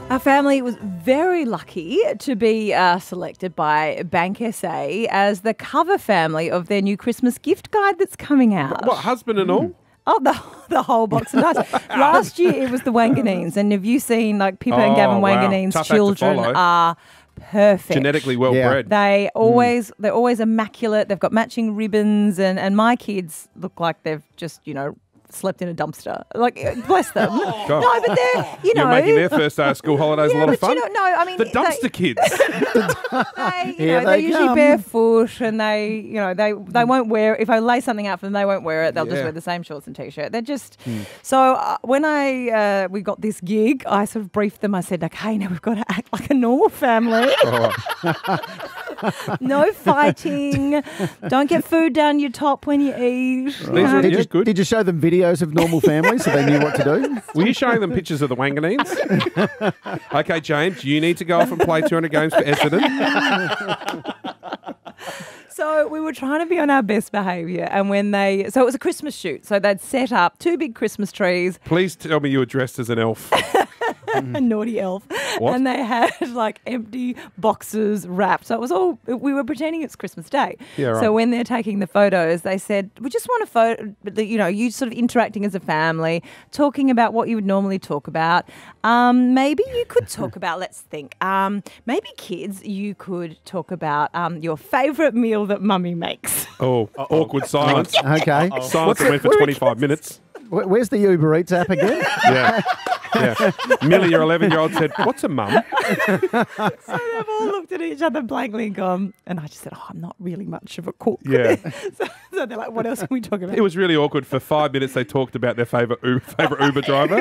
Our family was very lucky to be selected by Bank SA as the cover family of their new Christmas gift guide that's coming out. What, husband and all? Oh, the whole box of nuts. Last year it was the Wanganines, and have you seen like Pippa and Gavin Wanganine's Tough act to children follow. are perfect. Genetically well bred. They're always immaculate. They've got matching ribbons, and my kids look like they've just, slept in a dumpster. Like, bless them. God. No, but they're, You're making their first day of school holidays a lot of fun. The dumpster kids. They're usually barefoot, and they won't wear. If I lay something out for them, they won't wear it. They'll just wear the same shorts and t-shirt. They're just. So when we got this gig, I sort of briefed them. I said, okay, now we've got to act like a normal family. No fighting. Don't get food down your top when you eat. Right. Did you show them videos of normal families so they knew what to do? Were you showing them pictures of the Wanganines? Okay, James, you need to go off and play 200 games for Essendon. So we were trying to be on our best behaviour, and so it was a Christmas shoot. So they'd set up 2 big Christmas trees. Please tell me you were dressed as an elf. A naughty elf. What? And they had like empty boxes wrapped. So it was all, we were pretending it's Christmas Day. Yeah, right. So when they're taking the photos, they said, we just want a photo, you sort of interacting as a family, talking about what you would normally talk about. Maybe you could talk about, let's think, maybe kids, you could talk about your favourite meal that mummy makes. Oh, awkward silence. Okay. Silence that went for 25 minutes. Where's the Uber Eats app again? Yeah. Millie, your 11-year-old, said, what's a mum? So they've all looked at each other blankly and gone, and I just said, I'm not really much of a cook. Yeah. So they're like, what else can we talk about? It was really awkward. For 5 minutes, they talked about their favourite Uber driver.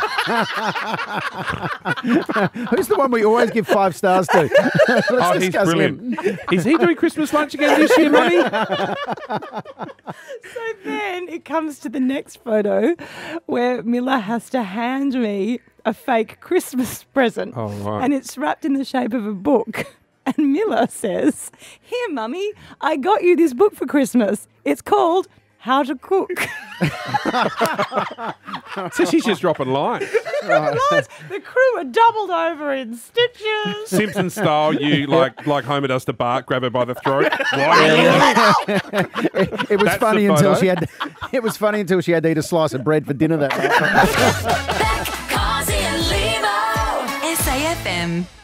Who's the one we always give 5 stars to? Let's he's discuss brilliant. him. Is he doing Christmas lunch again this year, Mummy? So then it comes to the next photo where Miller has to hand me a fake Christmas present. Oh, right. And it's wrapped in the shape of a book. And Miller says, here, Mummy, I got you this book for Christmas. It's called How to Cook. So she's just dropping lines. The crew are doubled over in stitches. Simpson style, you like Homer does to Bart, grab her by the throat. It was That's funny the until photo. she had. It was funny until she had to eat a slice of bread for dinner that night. Cosi and Lehmo. SAFM.